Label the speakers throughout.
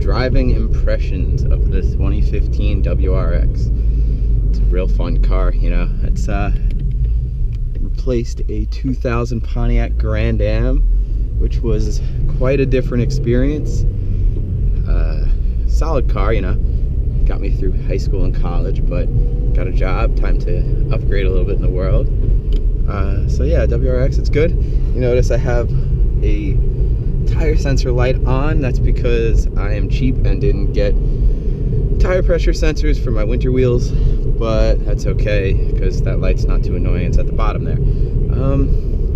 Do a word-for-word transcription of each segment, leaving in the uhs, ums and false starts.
Speaker 1: driving impressions of the twenty fifteen W R X. It's a real fun car, you know. It's uh, replaced a two thousand Pontiac Grand Am, which was quite a different experience. Uh, solid car, you know. Got me through high school and college, but got a job, time to upgrade a little bit in the world. Uh, so yeah, W R X, it's good. You notice I have a tire sensor light on. That's because I am cheap and didn't get tire pressure sensors for my winter wheels, but that's okay because that light's not too annoying. It's at the bottom there. Um,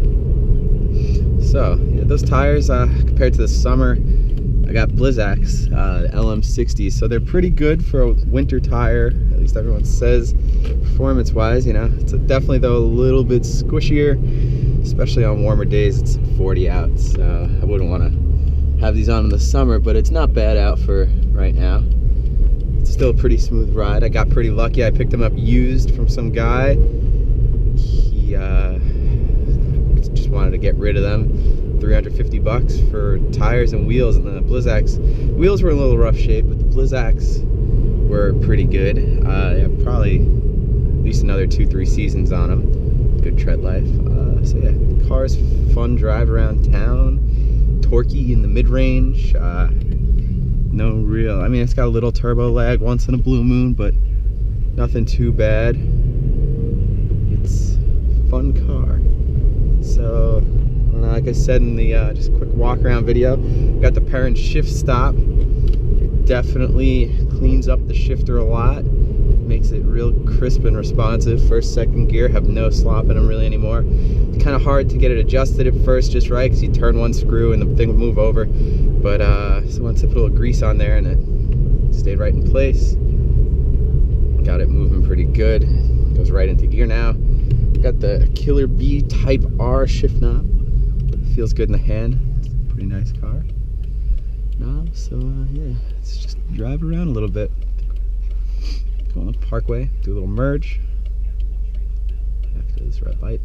Speaker 1: so yeah, those tires, uh, compared to the summer, I got Blizzaks, uh, L M sixties, so they're pretty good for a winter tire, at least everyone says, performance-wise, you know. It's definitely, though, a little bit squishier, especially on warmer days. It's forty out, so I wouldn't want to have these on in the summer, but it's not bad out for right now. It's still a pretty smooth ride. I got pretty lucky. I picked them up used from some guy. He uh, just wanted to get rid of them. three hundred fifty bucks for tires and wheels, and then the Blizzaks. Wheels were in a little rough shape, but the Blizzaks were pretty good. Uh, yeah, probably at least another two, three seasons on them. Good tread life. Uh, so yeah, the car's fun drive around town. Torquey in the mid-range. Uh, no real, I mean, it's got a little turbo lag once in a blue moon, but nothing too bad. It's a fun car. So, like I said in the uh, just quick walk around video, got the parent shift stop. It definitely cleans up the shifter a lot, makes it real crisp and responsive. First, second gear have no slop in them really anymore. It's kind of hard to get it adjusted at first just right, because you turn one screw and the thing would move over. But uh, so once I put a little grease on there and it stayed right in place, got it moving pretty good. Goes right into gear now. Got the Killer B Type R shift knob. Feels good in the hand. It's a pretty nice car. No, so uh, yeah, let's just drive around a little bit. Go on the parkway, do a little merge after this red light.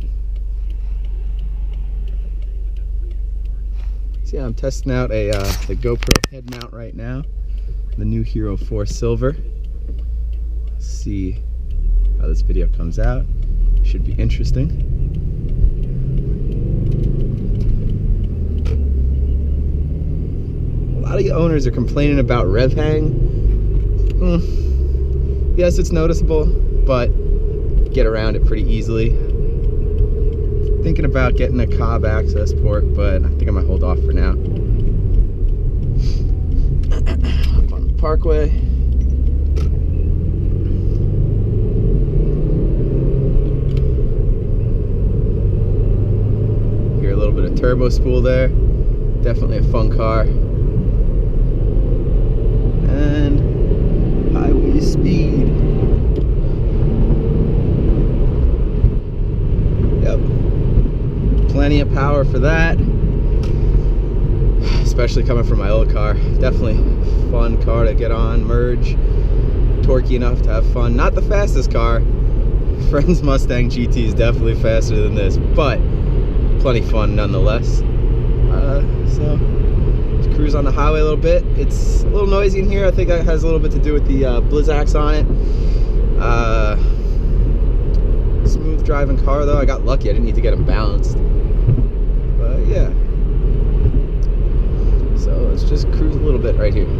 Speaker 1: So yeah, I'm testing out a uh, the GoPro head mount right now, the new Hero four Silver. Let's see how this video comes out. Should be interesting. A lot of owners are complaining about rev hang. Mm. Yes, it's noticeable, but get around it pretty easily. Thinking about getting a Cobb access port, but I think I might hold off for now. Up on the parkway. Hear a little bit of turbo spool there. Definitely a fun car. And highway speed. Yep. Plenty of power for that. Especially coming from my old car. Definitely fun car to get on, merge. Torquey enough to have fun. Not the fastest car. Friend's Mustang G T is definitely faster than this, but plenty fun nonetheless. Uh, so. Cruise on the highway a little bit. It's a little noisy in here. I think that has a little bit to do with the uh, Blizzaks on it. Uh, smooth driving car though. I got lucky. I didn't need to get them balanced. But yeah. So let's just cruise a little bit right here.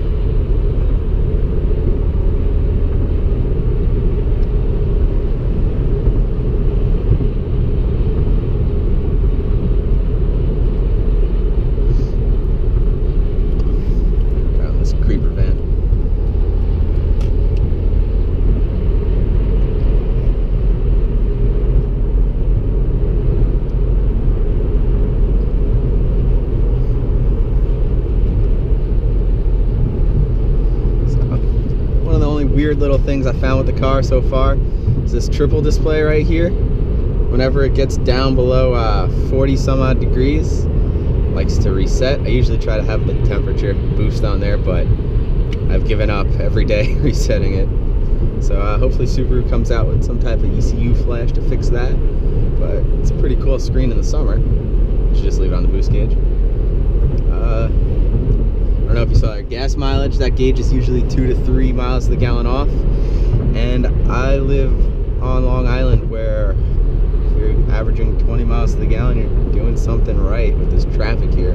Speaker 1: Weird little things I found with the car so far is this triple display right here. Whenever it gets down below uh, forty some odd degrees, likes to reset. I usually try to have the temperature boost on there, but I've given up every day resetting it. So uh, hopefully Subaru comes out with some type of E C U flash to fix that. But it's a pretty cool screen in the summer. You should just leave it on the boost gauge. Uh, I don't know if you saw that gas mileage. That gauge is usually two to three miles to the gallon off. And I live on Long Island, where if you're averaging twenty miles to the gallon, you're doing something right with this traffic here.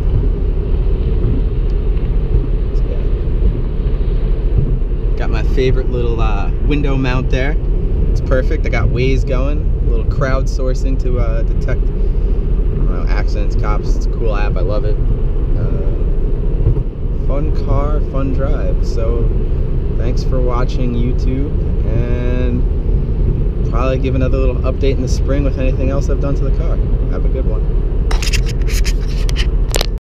Speaker 1: So, yeah. Got my favorite little uh, window mount there. It's perfect. I got Waze going, a little crowdsourcing to uh, detect I don't know, accidents, cops. It's a cool app. I love it. Uh, fun car, fun drive. So thanks for watching YouTube, and probably give another little update in the spring with anything else I've done to the car. Have a good one.